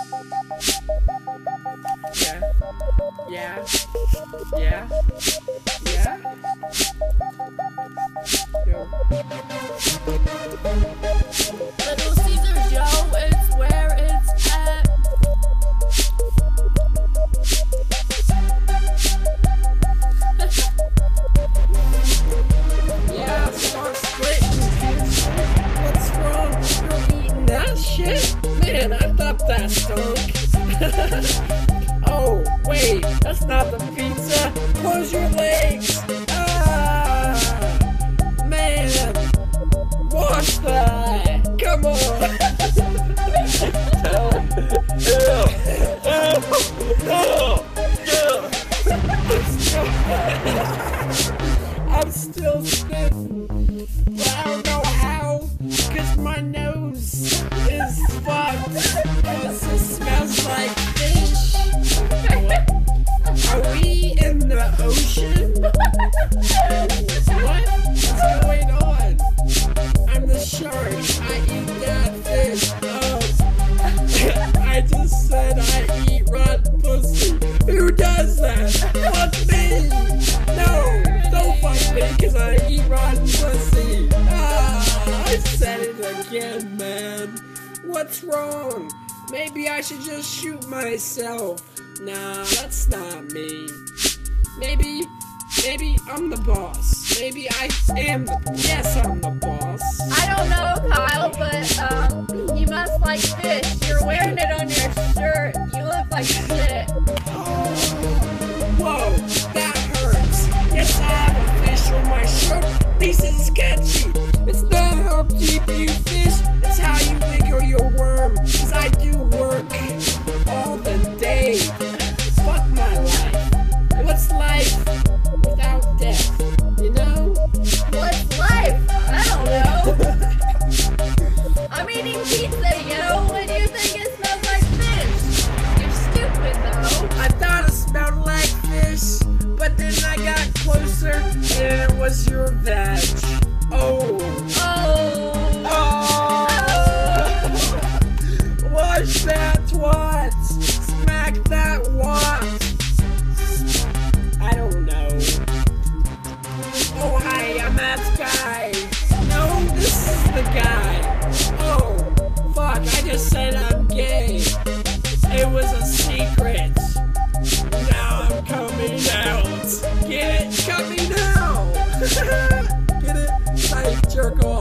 Yeah. Yeah. Yeah. Yo. Little Caesars, yo, it's where it's at. Yeah, start splitting. What's wrong? You're eating that shit? Man, I thought that stunk. Oh, wait, that's not the pizza. Close your legs. Ah, man. Wash that. Come on. I'm still stiff. But I don't know how. Cause my nose is fucked. Cause it smells like fish. Are we in the ocean? What's going on? I'm the shark. I eat that fish. I just said I eat rotten pussy. Who does that? Fuck me! No! Don't fuck me because I eat rotten pussy. I said it again, man. What's wrong? Maybe I should just shoot myself. Nah, that's not me. Maybe I'm the boss. Maybe I am yes, I'm the boss. I don't know, Kyle, but you must like fish. You're wearing it on your shirt. You look like shit. Oh, whoa, that hurts. Yes, I have a fish on my shirt. This is sketchy. It's not how deep you fish, it's how you wiggle your worm. Cause I do work all the day. Fuck my life. What's life without death? You know? What's life? I don't know. I'm eating pizza, yo. What do you think it smells like fish? You're stupid, though. I thought it smelled like fish, but then I got closer and it was your veg. Oh. Wash that twat! Smack that wat! I don't know. Oh, hi, I'm that guy. No, this is the guy. Oh, fuck, I just said I'm gay. It was a secret. Now I'm coming out. Get it? Cut me now! Get it? I jerk off.